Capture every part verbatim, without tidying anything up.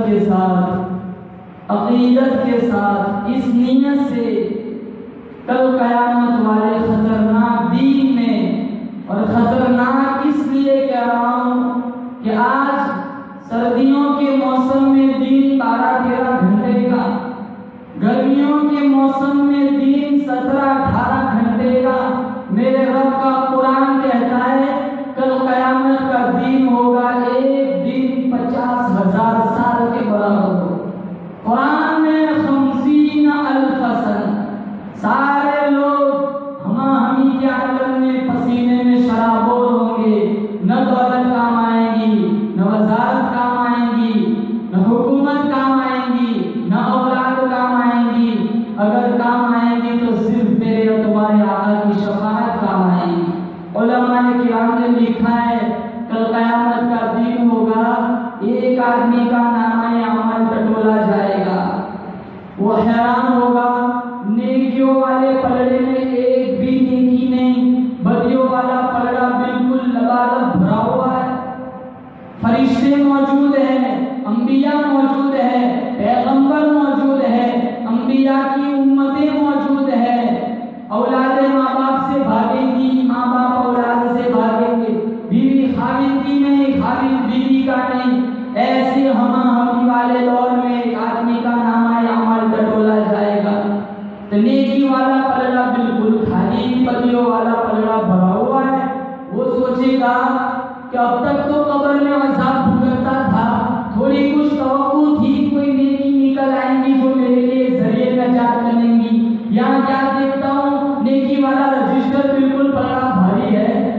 کے ساتھ، عقیدت کے ساتھ، اس نیت سے کل قیامت والے خطرناک دین میں، اور خطرناک اس لیے کہہ رہا ہوں کہ آج سردیوں کے موسم میں دین بارہ تیرہ گھنٹے کا، گرمیوں کے موسم میں دین سترہ اٹھارہ گھنٹے کا. میرے رب کا قرآن کہتا ہے کل قیامت کا دین ہوگا ایک دن پچاس ہزار سال کے برابر ہو. قرآن میں خمسین الف سن، سارے لوگ ہما ہمی کے عالم میں پسینے میں شرابور ہوں گے. نہ دولت کام آئے گی، نہ وزارت کام آئے گی، نہ حکومت کام آئے گی، نہ اولاد کام آئے گی. اگر کام آئے گی تو صرف میرے اور تمہارے آقا کی شفاعت کام آئے گی. علماء کرام نے لکھا ہے کل قیامت کا دن ہوگا، ایک آدمی کا نامہ عمل ٹٹولا جائے گا. وہ حیران ہوگا، نیکیوں والے پلڑے میں ایک بھی نیکی نہیں، بدیوں والا پلڑا بالکل لبالب بھرا ہوا ہے. فرشتے موجود ہیں، انبیاء موجود ہیں، پیغمبر موجود ہیں، انبیاء کی امتیں موجود ہیں. اولاد ماں باپ سے بھاگے گی، ماں باپ اولاد سے بھاگیں گے، بیوی خاوند کی نہیں، خاوند بیوی کا نہیں. ایسے ہما ہمی والے دور میں ایک آدمی کا نامہ عمل ٹٹولا جائے گا. تو نیکی والا پلڑا بالکل خالی، بدیوں والا پلڑا بھرا ہوا ہے. وہ سوچے گا کہ اب تک تو قبر میں عذاب بھگتتا تھا، تھوڑی کچھ توقع تھی کوئی نیکی نکل آئیں گی جو میرے لیے ذریعے نجات بنیں گی. یہاں کیا دیکھتا ہوں، نیکی والا رجسٹر بالکل پلڑا بھاری ہے.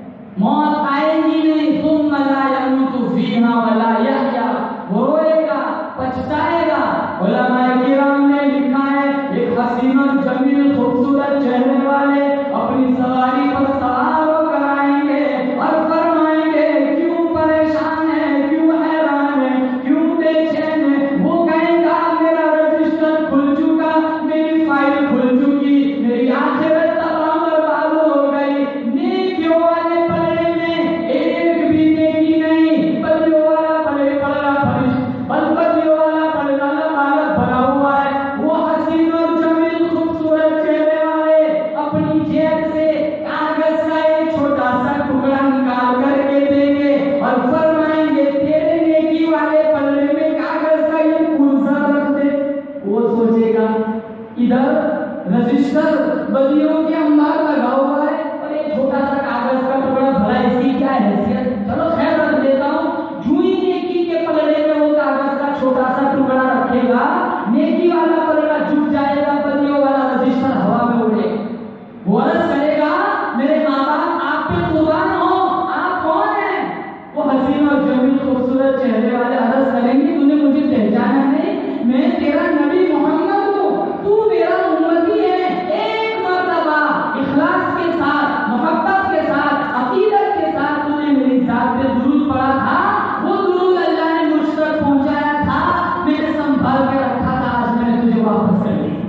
موت آئے گی نہیں، ثم لا يموت فيها ولا يحيى. وہ روئے گا، پچھتائے گا. علماء کرام نے لکھا ہے ایک حسین و جمیل خوبصورت چہرے والے اپنی سواری پر سوار ہو کر آئیں گے اور فرمائیں گے کیوں پریشان ہے، کیوں حیران ہے، کیوں بے چین ہے. وہ کہیں گا میرا رجسٹر کھل چکا، میری فائل کھل چکی، میری آخرت تمام برباد ہو گئی. نیکیوں والے پلڑے میں ایک بھی نیکی نہیں، بدیوں والا پلڑے پلڑا فرش بل بدیوں والا پلڑا لبالب بھرا ہوا ہے. وہ حسین اور جمیل خوبصورت چہرے والے اپنی جیب سے کاغذ کا ایک چھوٹا سا ٹکڑا نکال کر کے دیں گے اور فرمائیں گے تیرے نیکی والے پلڑے میں کاغذ کا یہ پرزہ رکھ دے. وہ سوچے گا ادھر رجسٹر بدیوں کے انبار لگا ہوا ہے اور ایک چھوٹا سا کاغذ کا ٹکڑا بھرا، اس کی کیا حیثیت، چلو خیر رکھ دیتا ہوں. جو ہی نیکی کے پلڑے میں وہ کاغذ کا چھوٹا سا ٹکڑا رکھے گا، نیکی والا پلڑا جھک جائے گا، بدیوں والا رجسٹر ہوا میں اڑے. وہ عرض کرے گا میرے ماں باپ آپ پہ قربان ہو، آپ کون ہیں؟ وہ حسین اور جمیل خوبصورت چہرے والے عرض کریں گے تو نے مجھے پہچانا نہیں، میں تیرا نبی محمد ہوں، تو میرا امتی ہے. ایک مرتبہ اخلاص کے ساتھ، محبت کے ساتھ، عقیدت کے ساتھ تو نے میری ذات پہ درود پڑھا تھا، وہ درود اللہ نے مجھ تک پہنچایا تھا، میں نے سنبھال کے رکھا تھا، آج میں نے تجھے واپس کر دیا.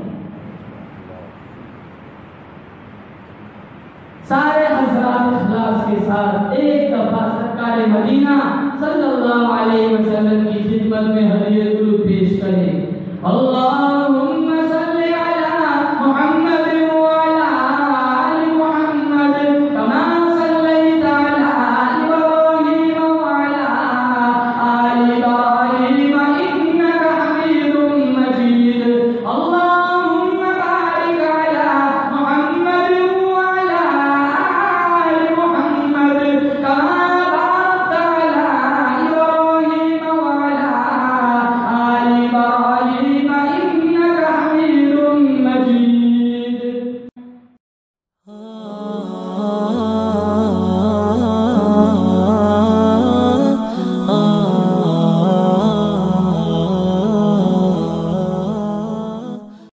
سارے حضرات اخلاص کے ساتھ ایک دفعہ سرکار مدینہ صلی اللہ علیہ وسلم کی خدمت میں ہدیہ درود پیش کریں. اللہم